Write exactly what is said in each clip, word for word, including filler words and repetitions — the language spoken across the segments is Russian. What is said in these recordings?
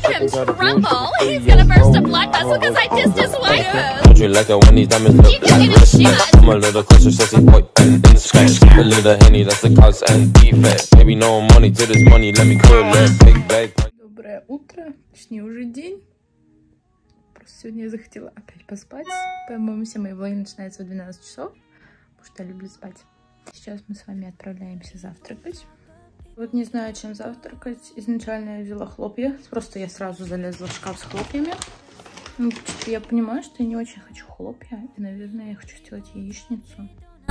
him tremble. He's gonna burst a blood vessel because I dissed his wife. You like it when these diamonds look like wristbands. I'm a little closer, sexy boy, and in sketch. A little Henny, that's the cause and defect. Baby, no money to this money, let me call that big bag. Доброе утро, точнее уже день. Просто сегодня я захотела опять поспать. По-моему, все мои влоги начинаются в двенадцать часов, потому что я люблю спать. Сейчас мы с вами отправляемся завтракать. Вот не знаю, чем завтракать. Изначально я взяла хлопья. Просто я сразу залезла в шкаф с хлопьями. Ну, я понимаю, что я не очень хочу хлопья. И, наверное, я хочу сделать яичницу.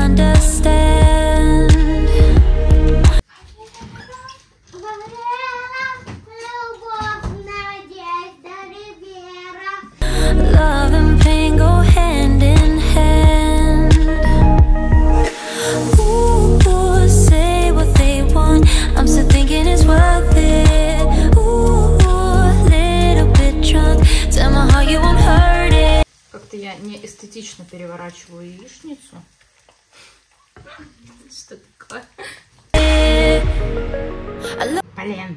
Как-то я не эстетично переворачиваю яичницу. Что такое? Блин.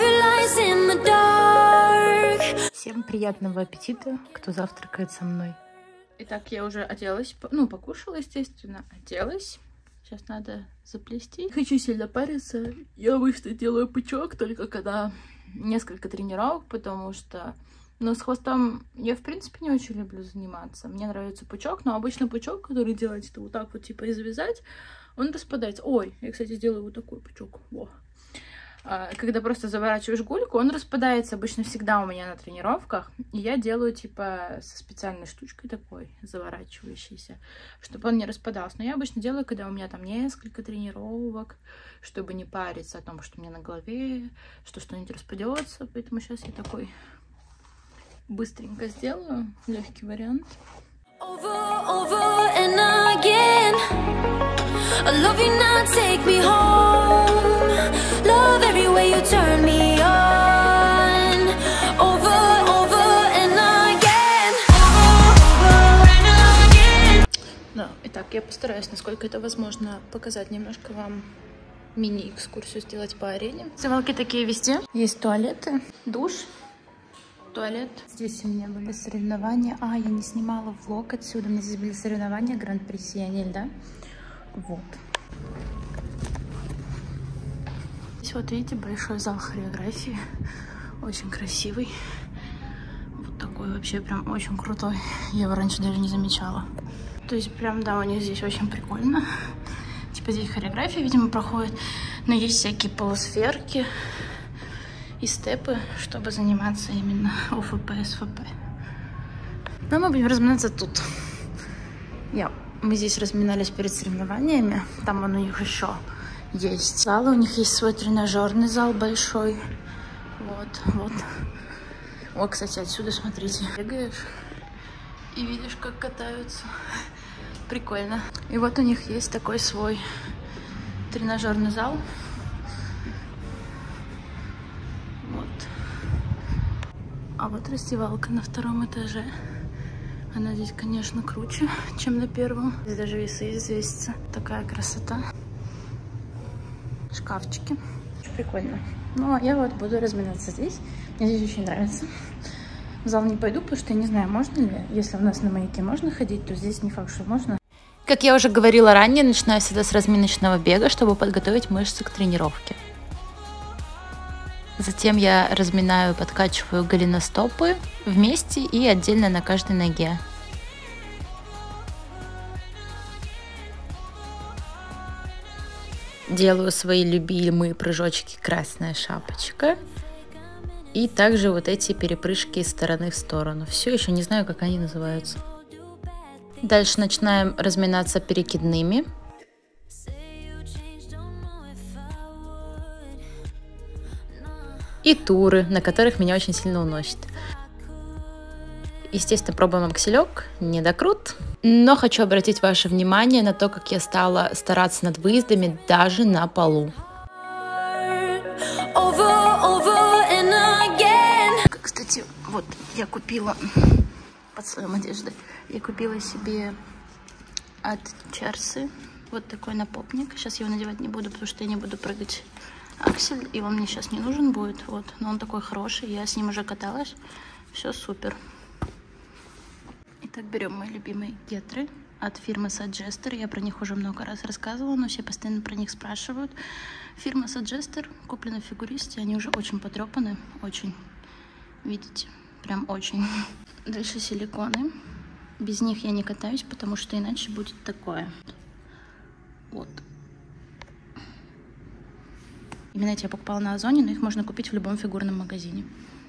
Всем приятного аппетита, кто завтракает со мной. Итак, я уже оделась, ну, покушала, естественно, оделась. Сейчас надо заплести. Хочу сильно париться. Я обычно делаю пучок, только когда несколько тренировок, потому что, ну, с хвостом я, в принципе, не очень люблю заниматься. Мне нравится пучок, но обычно пучок, который делать, это вот так вот, типа, и завязать, он распадается. Ой, я, кстати, сделаю вот такой пучок. Во. Когда просто заворачиваешь гульку, он распадается обычно всегда у меня на тренировках. И я делаю, типа, со специальной штучкой такой, заворачивающейся, чтобы он не распадался. Но я обычно делаю, когда у меня там несколько тренировок, чтобы не париться о том, что у меня на голове, что что-нибудь распадется. Поэтому сейчас я такой быстренько сделаю. Легкий вариант. Over, over and again. I love you now, take me home. Love every way you turn me on. Over, over and again. Over and again. Да, итак, я постараюсь, насколько это возможно, показать немножко вам мини-экскурсию сделать по арене. Символки такие везде. Есть туалеты, душ, туалет. Здесь у меня были соревнования. А, я не снимала влог отсюда. У меня здесь были соревнования Гран-при Сианель, да? Вот. Здесь вот видите, большой зал хореографии. Очень красивый. Вот такой вообще прям очень крутой. Я его раньше даже не замечала. То есть прям, да, у них здесь очень прикольно. Типа здесь хореография, видимо, проходит. Но есть всякие полусферки и степы, чтобы заниматься именно ОФП, СФП. Но мы будем разминаться тут. Я, мы здесь разминались перед соревнованиями. Там он у них еще есть зал. У них есть свой тренажерный зал большой. Вот, вот. О, кстати, отсюда, смотрите, бегаешь и видишь, как катаются. Прикольно. И вот у них есть такой свой тренажерный зал. А вот раздевалка на втором этаже. Она здесь, конечно, круче, чем на первом. Здесь даже весы извесятся. Такая красота. Шкафчики. Очень прикольно. Ну, а я вот буду разминаться здесь. Мне здесь очень нравится. В зал не пойду, потому что я не знаю, можно ли. Если у нас на маяке можно ходить, то здесь не факт, что можно. Как я уже говорила ранее, начинаю всегда с разминочного бега, чтобы подготовить мышцы к тренировке. Затем я разминаю, подкачиваю голеностопы вместе и отдельно на каждой ноге. Делаю свои любимые прыжочки «Красная шапочка». И также вот эти перепрыжки из стороны в сторону. Все еще не знаю, как они называются. Дальше начинаем разминаться перекидными. И туры, на которых меня очень сильно уносит. Естественно, пробуем акселек, недокрут. Но хочу обратить ваше внимание на то, как я стала стараться над выездами даже на полу. Кстати, вот я купила под слоем одежды, я купила себе от Черсы вот такой напопник. Сейчас его надевать не буду, потому что я не буду прыгать аксель, и он мне сейчас не нужен будет, вот, но он такой хороший, я с ним уже каталась, все супер. Итак, берем мои любимые гетры от фирмы Suggester, я про них уже много раз рассказывала, но все постоянно про них спрашивают. Фирма Suggester, куплена в фигуристе, они уже очень потрепаны, очень, видите, прям очень. Дальше силиконы, без них я не катаюсь, потому что иначе будет такое, вот. Именно эти я покупала на Озоне, но их можно купить в любом фигурном магазине.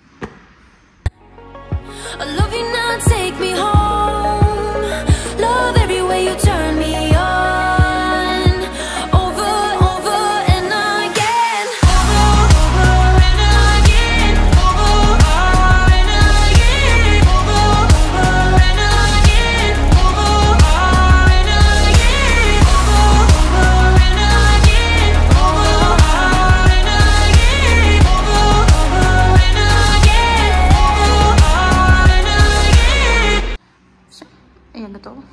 Я готова.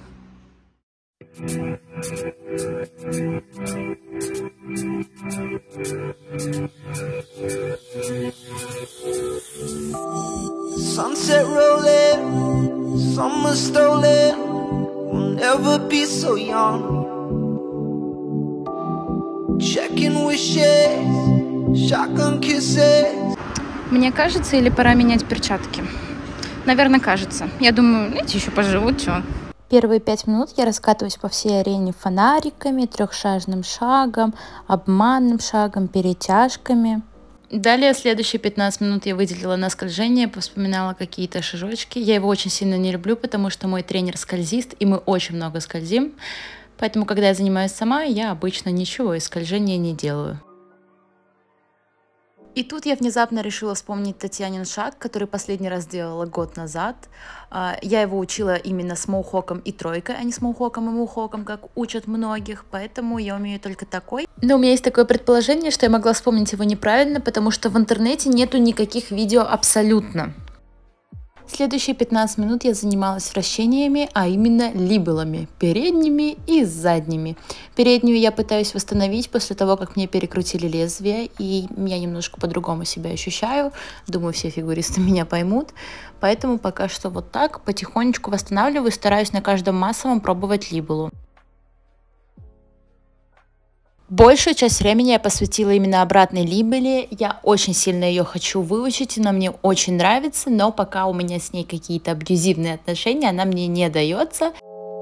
Sunset rolling, summer stolen, we'll never be so young. Checking wishes, shotgun kisses. Мне кажется, или пора менять перчатки? Наверное, кажется. Я думаю, эти еще поживут, что. Первые пять минут я раскатываюсь по всей арене фонариками, трехшажным шагом, обманным шагом, перетяжками. Далее, следующие пятнадцать минут я выделила на скольжение, повспоминала какие-то шажочки. Я его очень сильно не люблю, потому что мой тренер скользист, и мы очень много скользим. Поэтому, когда я занимаюсь сама, я обычно ничего из скольжения не делаю. И тут я внезапно решила вспомнить Татьянин шаг, который последний раз делала год назад. Я его учила именно с моухоком и тройкой, а не с моухоком и мухоком, как учат многих, поэтому я умею только такой. Но у меня есть такое предположение, что я могла вспомнить его неправильно, потому что в интернете нету никаких видео абсолютно. Следующие пятнадцать минут я занималась вращениями, а именно либелами, передними и задними. Переднюю я пытаюсь восстановить после того, как мне перекрутили лезвие, и я немножко по-другому себя ощущаю. Думаю, все фигуристы меня поймут. Поэтому пока что вот так, потихонечку восстанавливаю, стараюсь на каждом массовом пробовать либелу. Большую часть времени я посвятила именно обратной либеле. Я очень сильно ее хочу выучить, она мне очень нравится, но пока у меня с ней какие-то абьюзивные отношения, она мне не дается.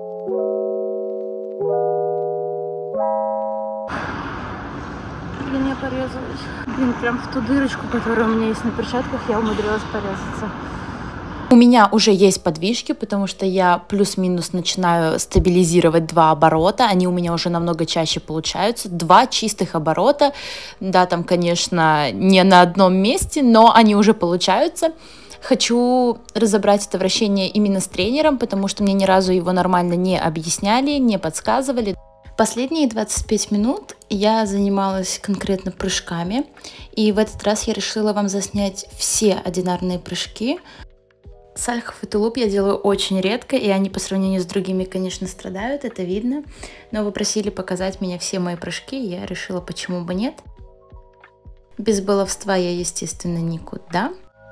Блин, я порезалась. Блин, прям в ту дырочку, которая у меня есть на перчатках, я умудрилась порезаться. У меня уже есть подвижки, потому что я плюс-минус начинаю стабилизировать два оборота. Они у меня уже намного чаще получаются. Два чистых оборота. Да, там, конечно, не на одном месте, но они уже получаются. Хочу разобрать это вращение именно с тренером, потому что мне ни разу его нормально не объясняли, не подсказывали. Последние двадцать пять минут я занималась конкретно прыжками. И в этот раз я решила вам заснять все одинарные прыжки. Сальхов и тулуп я делаю очень редко, и они по сравнению с другими, конечно, страдают, это видно. Но вы просили показать мне все мои прыжки, и я решила, почему бы нет. Без баловства я, естественно, никуда.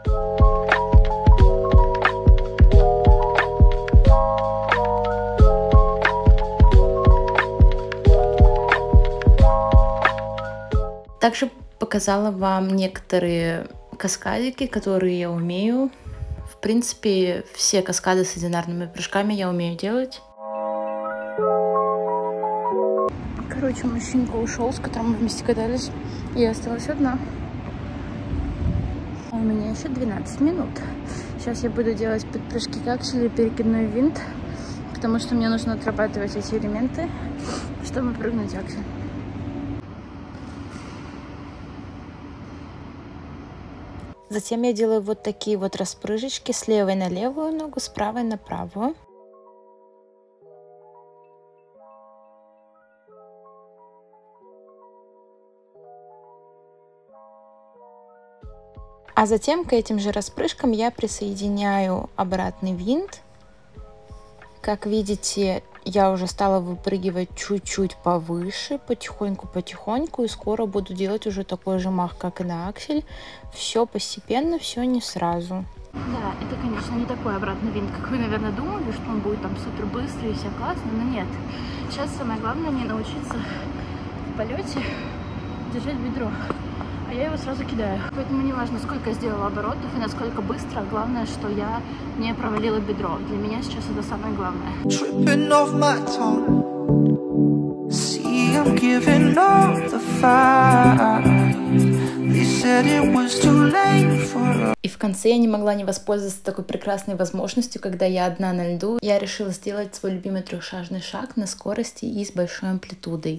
Также показала вам некоторые каскадики, которые я умею. В принципе, все каскады с одинарными прыжками я умею делать. Короче, мужчинка ушел, с которым мы вместе катались. Я осталась одна. А у меня еще двенадцать минут. Сейчас я буду делать подпрыжки к акселю и перекидной винт, потому что мне нужно отрабатывать эти элементы, чтобы прыгнуть аксель. Затем я делаю вот такие вот распрыжечки с левой на левую ногу, с правой на правую. А затем к этим же распрыжкам я присоединяю обратный винт, Как видите, я уже стала выпрыгивать чуть-чуть повыше, потихоньку-потихоньку, и скоро буду делать уже такой же мах, как и на аксель. Все постепенно, все не сразу. Да, это, конечно, не такой обратный винт, как вы, наверное, думали, что он будет там супер быстрый и все классно, но нет. Сейчас самое главное не научиться в полете держать бедро, а я его сразу кидаю. Поэтому не важно, сколько я сделала оборотов и насколько быстро, главное, что я не провалила бедро. Для меня сейчас это самое главное. И в конце я не могла не воспользоваться такой прекрасной возможностью, когда я одна на льду. Я решила сделать свой любимый трехшажный шаг на скорости и с большой амплитудой.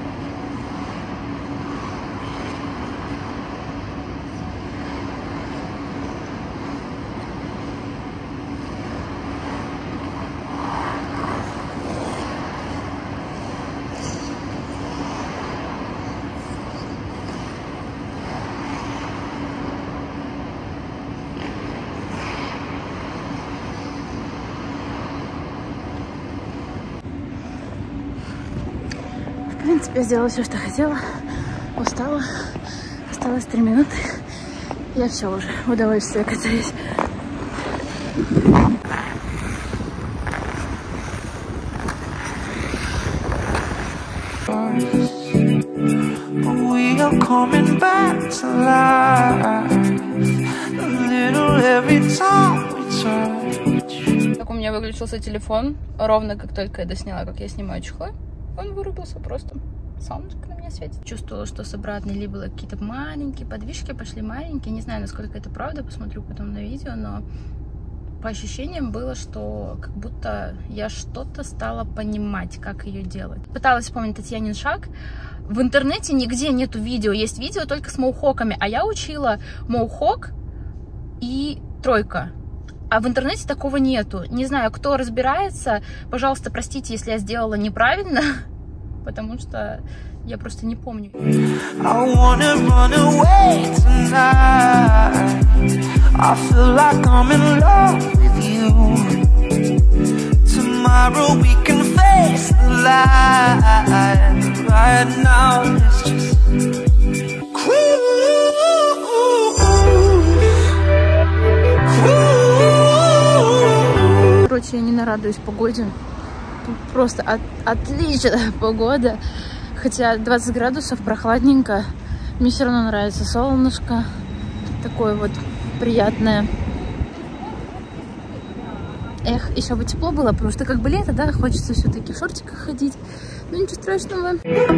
В принципе, я сделала все, что хотела. Устала. Осталось три минуты. Я все уже. Удовольствие катаюсь. Так у меня выключился телефон ровно как только я досняла, как я снимаю чехлы. Он вырубился просто. Солнышко на меня светит. Чувствовала, что с обратной ли было какие-то маленькие подвижки, пошли маленькие. Не знаю, насколько это правда, посмотрю потом на видео, но по ощущениям было, что как будто я что-то стала понимать, как ее делать. Пыталась вспомнить Татьянин шаг. В интернете нигде нету видео. Есть видео только с моухоками. А я учила моухок и тройка. А в интернете такого нету. Не знаю, кто разбирается. Пожалуйста, простите, если я сделала неправильно. Потому что я просто не помню. Короче, я не нарадуюсь погоде. Тут просто от, отличная погода. Хотя двадцать градусов, прохладненько. Мне все равно нравится солнышко. Такое вот приятное. Эх, еще бы тепло было, потому что как бы лето, да, хочется все-таки в шортиках ходить. Но ничего страшного.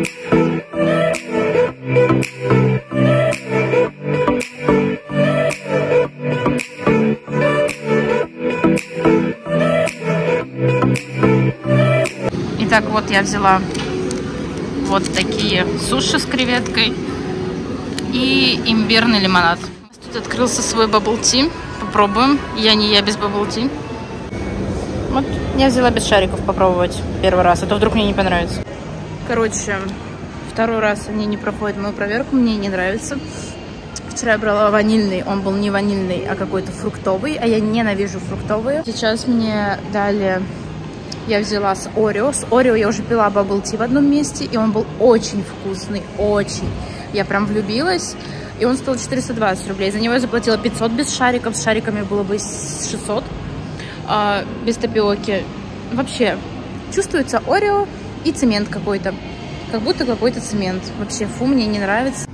Итак, вот я взяла вот такие суши с креветкой и имбирный лимонад. Тут открылся свой бабл-ти. Попробуем. Я не я без бабл-ти. Вот я взяла без шариков попробовать первый раз, а то вдруг мне не понравится. Короче, второй раз они не проходят мою проверку, мне не нравится. Вчера я брала ванильный, он был не ванильный, а какой-то фруктовый, а я ненавижу фруктовые. Сейчас мне дали... Я взяла с Орео. С Орео я уже пила бабл-ти в одном месте, и он был очень вкусный, очень. Я прям влюбилась, и он стоил четыреста двадцать рублей. За него я заплатила пятьсот без шариков, с шариками было бы шестьсот, а без тапиоки. Вообще, чувствуется Орео и цемент какой-то, как будто какой-то цемент. Вообще, фу, мне не нравится.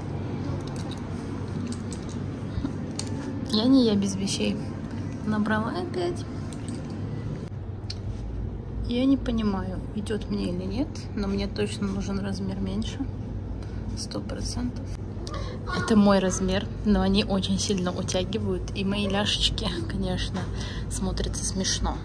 Я не я без вещей. Набрала опять. Я не понимаю, идет мне или нет, но мне точно нужен размер меньше. Сто процентов. Это мой размер, но они очень сильно утягивают. И мои ляшечки, конечно, смотрятся смешно.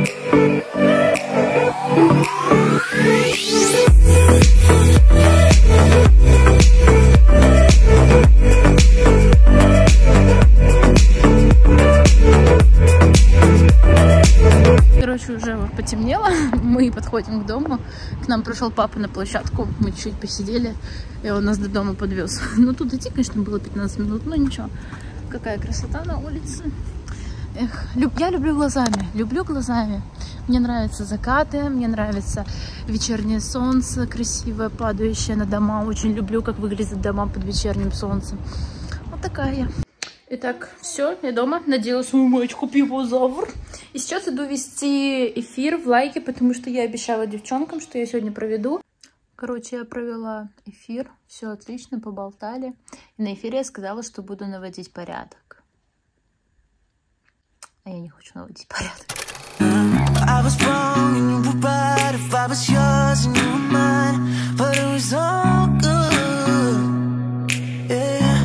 Короче, уже потемнело, мы подходим к дому. К нам пришел папа на площадку, мы чуть посидели, и он нас до дома подвез. Ну, тут идти, конечно, было пятнадцать минут, но ничего. Какая красота на улице. Эх, люб... я люблю глазами, люблю глазами. Мне нравятся закаты, мне нравится вечернее солнце, красивое, падающее на дома. Очень люблю, как выглядят дома под вечерним солнцем. Вот такая я. Итак, все, я дома. Надела свою маечку пивозавр. И сейчас иду вести эфир в лайке, потому что я обещала девчонкам, что я сегодня проведу. Короче, я провела эфир, все отлично, поболтали. И на эфире я сказала, что буду наводить порядок. А я не хочу наводить порядок. I was wrong and you were right. If I was yours and you were mine, but it was all good. Yeah.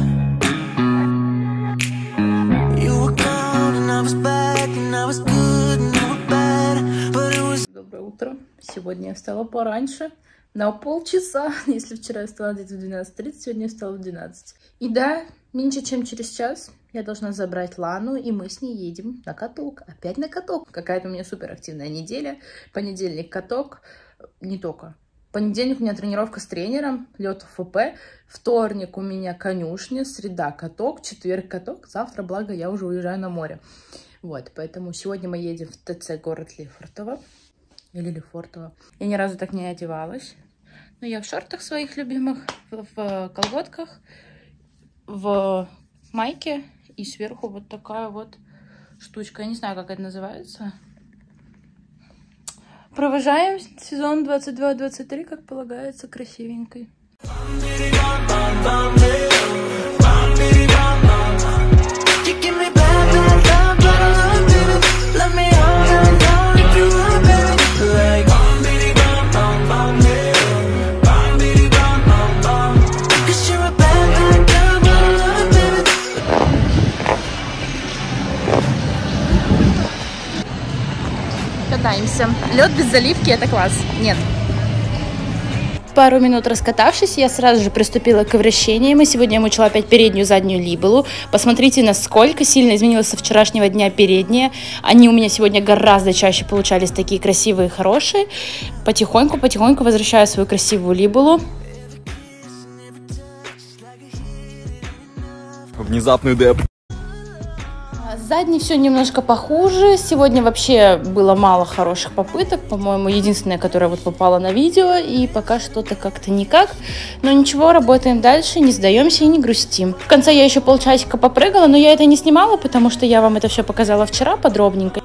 You were gone and I was back and I was good and you were bad, but it was. Доброе утро. Сегодня я встала пораньше. На полчаса. Если вчера я встала где-то в двенадцать тридцать, сегодня я встала в двенадцать. И да, меньше чем через час я должна забрать Лану, и мы с ней едем на каток. Опять на каток. Какая-то у меня суперактивная неделя. Понедельник каток. Не только. Понедельник у меня тренировка с тренером. Лед в ФП. Вторник у меня конюшня. Среда каток. Четверг каток. Завтра, благо, я уже уезжаю на море. Вот, поэтому сегодня мы едем в ТЦ город Лефортово. Или Лефортово. Я ни разу так не одевалась. Но я в шортах своих любимых, в, в колготках, в майке. И сверху вот такая вот штучка. Я не знаю, как это называется. Провожаем сезон двадцать два двадцать три, как полагается, красивенькой. Катаемся. Лед без заливки — это класс. Нет. Пару минут раскатавшись, я сразу же приступила к вращениям. И сегодня я мучила опять переднюю, заднюю либелу. Посмотрите, насколько сильно изменилось со вчерашнего дня передние. Они у меня сегодня гораздо чаще получались такие красивые и хорошие. Потихоньку, потихоньку возвращаю свою красивую либелу. Внезапный деп. Задний все немножко похуже. Сегодня вообще было мало хороших попыток. По-моему, единственная, которая вот попала на видео. И пока что-то как-то никак. Но ничего, работаем дальше, не сдаемся и не грустим. В конце я еще полчасика попрыгала, но я это не снимала, потому что я вам это все показала вчера подробненько.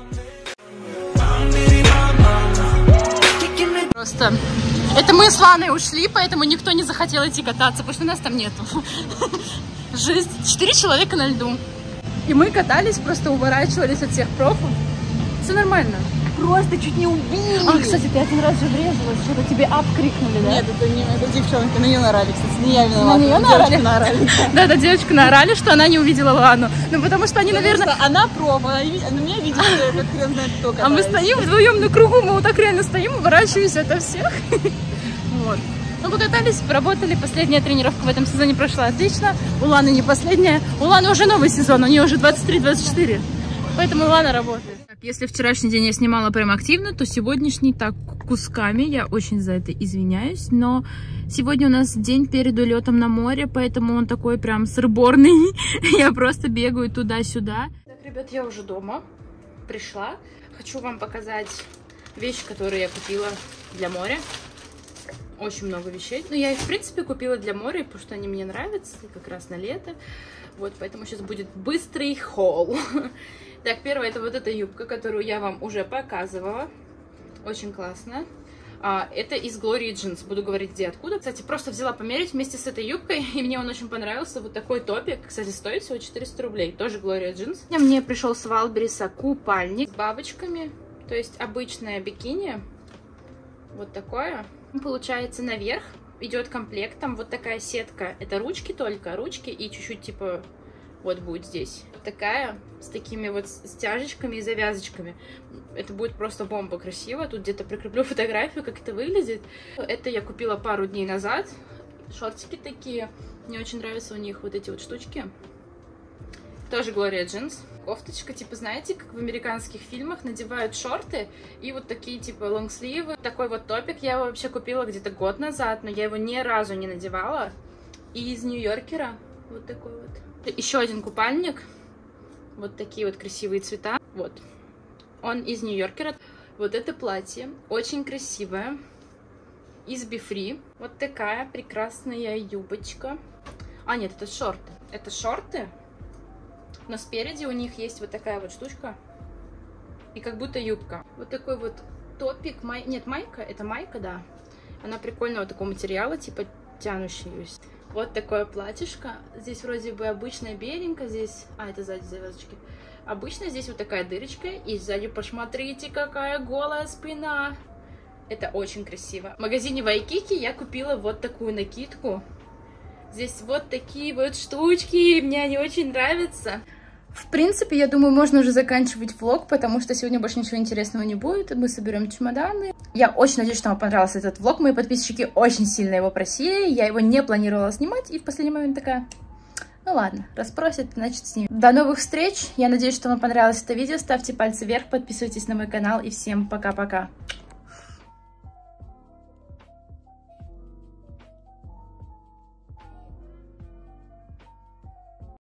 Просто это мы с Ланой ушли, поэтому никто не захотел идти кататься, потому что нас там нету. Жесть. Четыре человека на льду. И мы катались, просто уворачивались от всех профов. Все нормально. Просто чуть не убили. А, кстати, ты один раз же врезалась, что-то тебе ап крикнули, да? Нет, это не это девчонки, на нее наорали, кстати, не я виновата. На нее наорали? наорали. Да, да, девочку наорали, что она не увидела Лану. Ну, потому что они, наверное... Она проф, она меня видела, как хрен знает кто. А мы стоим вдвоем на кругу, мы вот так реально стоим, уворачиваемся от всех. Вот. Ну, покатались, поработали. Последняя тренировка в этом сезоне прошла отлично. У Ланы не последняя. У Ланы уже новый сезон, у нее уже двадцать три двадцать четыре. Поэтому Лана работает. Так, если вчерашний день я снимала прям активно, то сегодняшний так кусками. Я очень за это извиняюсь. Но сегодня у нас день перед улетом на море, поэтому он такой прям сырборный. Я просто бегаю туда-сюда. Так, ребят, я уже дома. Пришла. Хочу вам показать вещи, которые я купила для моря. Очень много вещей. Но я их, в принципе, купила для моря, потому что они мне нравятся, как раз на лето. Вот, поэтому сейчас будет быстрый хол. Так, первое, это вот эта юбка, которую я вам уже показывала. Очень классно. А, это из Glory Jeans. Буду говорить, где, откуда. Кстати, просто взяла померить вместе с этой юбкой, и мне он очень понравился. Вот такой топик. Кстати, стоит всего четыреста рублей. Тоже Glory Jeans. Мне пришел с Вайлдберриса купальник с бабочками. То есть обычное бикини. Вот такое. Получается, наверх идет комплект, там вот такая сетка, это ручки только, ручки и чуть-чуть типа вот будет здесь. Вот такая, с такими вот стяжечками и завязочками. Это будет просто бомба красиво. Тут где-то прикреплю фотографию, как это выглядит. Это я купила пару дней назад. Шортики такие. Мне очень нравятся у них вот эти вот штучки. Тоже Glory Jeans. Кофточка, типа, знаете, как в американских фильмах надевают шорты и вот такие, типа, лонгсливы. Такой вот топик я его вообще купила где-то год назад, но я его ни разу не надевала. И из Нью-Йоркера вот такой вот. Еще один купальник. Вот такие вот красивые цвета. Вот. Он из Нью-Йоркера. Вот это платье, очень красивое, из Be Free. Вот такая прекрасная юбочка. А, нет, это шорты. Это шорты, но спереди у них есть вот такая вот штучка. И как будто юбка. Вот такой вот топик. Май... Нет, майка. Это майка, да. Она прикольного такого материала, типа тянущаяся. Вот такое платьишко. Здесь вроде бы обычная беленькая. Здесь... А, это сзади завязочки. Обычно здесь вот такая дырочка. И сзади, посмотрите, какая голая спина. Это очень красиво. В магазине Waikiki я купила вот такую накидку. Здесь вот такие вот штучки. Мне они очень нравятся. В принципе, я думаю, можно уже заканчивать влог, потому что сегодня больше ничего интересного не будет. Мы соберем чемоданы. Я очень надеюсь, что вам понравился этот влог. Мои подписчики очень сильно его просили. Я его не планировала снимать. И в последний момент такая... Ну ладно, раз просят, значит снимем. До новых встреч. Я надеюсь, что вам понравилось это видео. Ставьте пальцы вверх, подписывайтесь на мой канал. И всем пока-пока.